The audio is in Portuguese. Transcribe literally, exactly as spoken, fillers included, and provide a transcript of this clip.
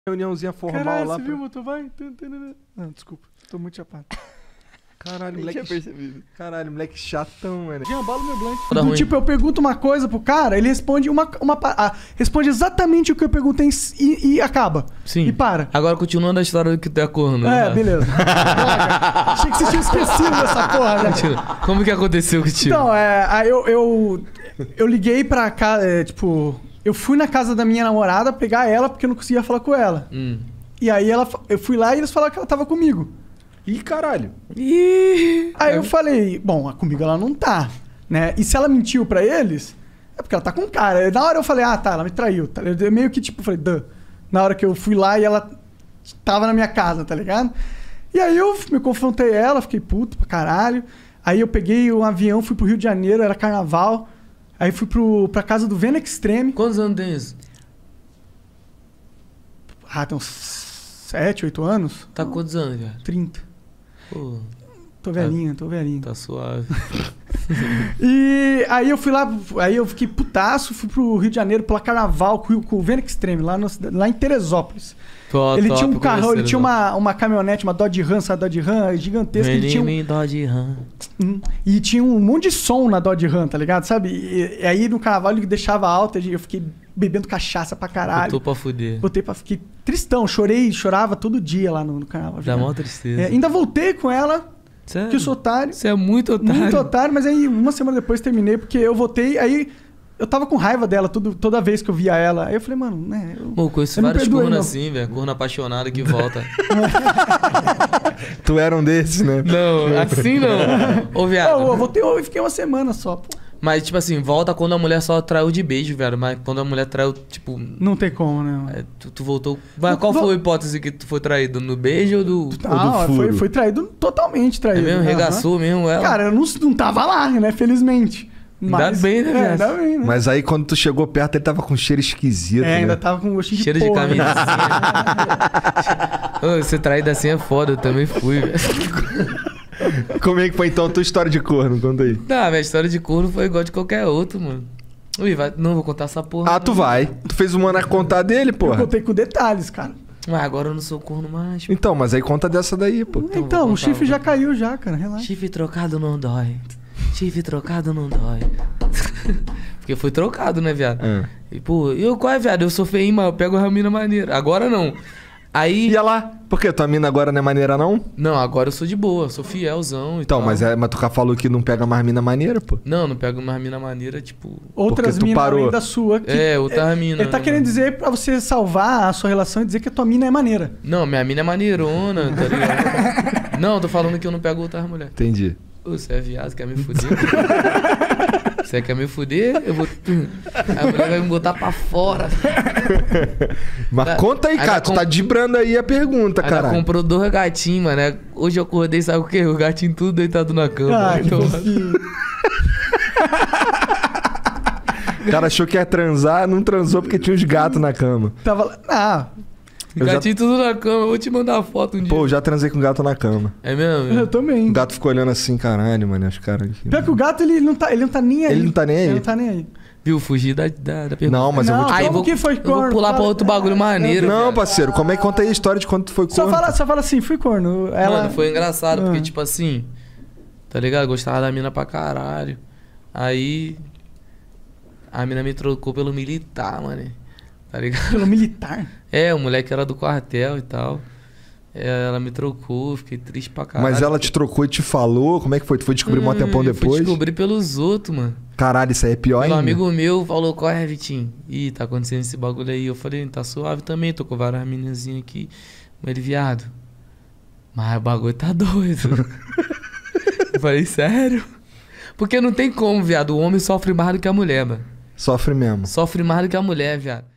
reuniãozinha formal. Caralho, lá. você pra... viu, motor? Vai. Não, desculpa. Tô muito chapado. Caralho, Nem moleque. tinha percebido. Caralho, moleque chatão, mano. Já embala meu blank. Tá Do ruim. tipo, eu pergunto uma coisa pro cara, ele responde uma. uma pa- ah, responde exatamente o que eu perguntei e, e acaba. Sim. E para. Agora, continuando a história do que tu é corno. É, né? beleza. Droga. Achei que você tinha esquecido dessa porra, né? Como que aconteceu contigo? Então, é, aí eu, eu, eu liguei pra casa, é, tipo, eu fui na casa da minha namorada pegar ela porque eu não conseguia falar com ela. Hum. E aí ela, eu fui lá e eles falaram que ela tava comigo. Ih, caralho. Ih. Aí eu falei, bom, comigo ela não tá, né? E se ela mentiu pra eles, é porque ela tá com um cara. Na hora eu falei, ah, tá, ela me traiu. Tá? Eu meio que tipo, falei, duh. Na hora que eu fui lá e ela tava na minha casa, tá ligado? E aí eu me confrontei ela, fiquei puto pra caralho. Aí eu peguei um avião, fui pro Rio de Janeiro, era carnaval. Aí fui pro, pra casa do Vena Extreme. Quantos anos tem isso? Ah, tem uns sete, oito anos? Tá com quantos anos, cara? trinta. Pô, Tô velhinho, tô velhinho. tá suave. E aí eu fui lá, aí eu fiquei putaço, fui pro Rio de Janeiro pela carnaval com, com o Vena Extreme, lá, no, lá em Teresópolis. Tô, ele top, tinha um carrão, ele conheceram, tinha uma, uma caminhonete, uma Dodge Ram, sabe a Dodge Ram? Gigantesca. Ele tinha um, Menino Dodge Ram. Hum, e tinha um monte de som na Dodge Ram, tá ligado? Sabe? E, e aí no carnaval ele deixava alta, eu fiquei bebendo cachaça pra caralho. Botou pra fuder. Botei pra... Fiquei tristão, chorei, chorava todo dia lá no, no carnaval. Dá mó tristeza. É, ainda voltei com ela, Sério? que eu sou otário. Você é muito otário. Muito otário, mas aí uma semana depois terminei, porque eu voltei, aí eu tava com raiva dela tudo, toda vez que eu via ela. Aí eu falei, mano, né? Eu, Pô, conheço eu não vários perdoei, corno não. assim, velho. Corno apaixonado que volta. Tu era um desses, né? Não, assim não. Ô, viado. Eu, eu voltei, eu fiquei uma semana só, pô. Mas, tipo assim, volta quando a mulher só traiu de beijo, velho. Mas quando a mulher traiu, tipo... Não tem como, né? é, tu, tu voltou... Mas qual foi a hipótese que tu foi traído? No beijo ou do... Ah, furo? foi, foi traído, totalmente É traído. mesmo? Aham. Regaçou mesmo ela? Cara, eu não, não tava lá, né? Felizmente. Ainda Mas, bem, né, é, viado? ainda bem, né? Mas aí quando tu chegou perto, ele tava com um cheiro esquisito, É, né? ainda tava com um gostinho Cheiro de de porra. camisinha. Ô, ser traído assim é foda, eu também fui, velho. Como é que foi então a tua história de corno? Conta aí. Não, minha história de corno foi igual de qualquer outro, mano. Ui, vai... Não vou contar essa porra. Ah, tu não. vai. Tu fez uma na contar dele, Eu porra. contei com detalhes, cara. Mas agora eu não sou corno mais. pô. Então, mas aí conta dessa daí, pô. Então, Então, vou o contar, chifre vou já contar. caiu já, cara. Relaxa. Chifre trocado não dói. Chifre trocado não dói. Porque foi trocado, né, viado? Ah. E, pô, eu qual é, viado? Eu sou feinho, mas eu pego a mina maneira. Agora não. Aí. Ia lá. Por quê? Tua mina agora não é maneira, não? Não, agora eu sou de boa, sou fielzão e Então, tal. mas, é, mas tu já falou que não pega mais mina maneira, pô. Não, não pego mais mina maneira, tipo. Outras Porque tu minas parou. além da sua. Que É, outras mina. Ele tá né, querendo mano? dizer pra você salvar a sua relação e dizer que a tua mina é maneira. Não, minha mina é maneirona, tá ligado? Não, tô falando que eu não pego outras mulheres. Entendi. Ô, você é viado, quer me fuder? Você quer me fuder? Eu vou. A mulher vai me botar pra fora. Mas Tá- conta aí, ainda cara. Tu com- tá dibrando aí a pergunta, Ela caralho. comprou dois gatinhos, mano. né? Hoje eu acordei, sabe o quê? O gatinho tudo deitado na cama. Ah, que Então, fofinho. O cara achou que ia transar, não transou porque tinha os gatos na cama. Tava lá. Ah, Eu já- gatinho tudo na cama. Eu vou te mandar a foto um dia. Pô, eu já transei com gato na cama. É mesmo? eu também. O gato ficou olhando assim, caralho, mano. Os caras aqui. Pior que o gato, ele não tá, ele não tá nem aí. Ele não tá nem aí. Ele não tá nem aí. Viu? Fugir da, da, da pergunta. Não, mas eu Não, vou te Aí como vou, que foi eu vou corno? pular pra Fala- outro bagulho maneiro. Não, viado. parceiro, como é que conta aí a história de quando tu foi Só corno? fala, só fala assim, fui corno. Ela... Mano, foi engraçado, porque, Ah. tipo assim, tá ligado? Gostava da mina pra caralho. Aí. A mina me trocou pelo militar, mano. Tá ligado? Pelo militar. É, o moleque era do quartel e tal. É, ela me trocou, fiquei triste pra caralho. Mas ela te trocou e te falou? Como é que foi? Tu foi descobrir um Hum, tempão eu fui depois? descobrir pelos outros, mano. Caralho, isso aí é pior Um ainda. amigo meu falou, qual é, Vitinho? Ih, tá acontecendo esse bagulho aí. Eu falei, tá suave também, tô com várias meninazinhas aqui. Ele, viado, mas o bagulho tá doido. Eu falei, sério? Porque não tem como, viado. O homem sofre mais do que a mulher, mano. Sofre mesmo. Sofre mais do que a mulher, viado.